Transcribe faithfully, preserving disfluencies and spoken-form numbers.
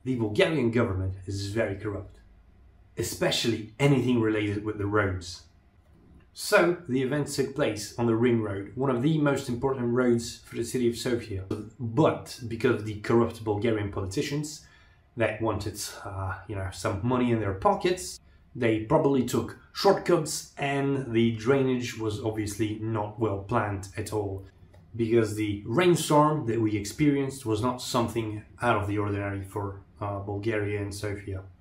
The Bulgarian government is very corrupt, especially anything related with the roads. So the event took place on the Ring Road, one of the most important roads for the city of Sofia. But because of the corrupt Bulgarian politicians that wanted, uh, you know, some money in their pockets, they probably took shortcuts, and the drainage was obviously not well planned at all. Because the rainstorm that we experienced was not something out of the ordinary for uh, Bulgaria and Sofia.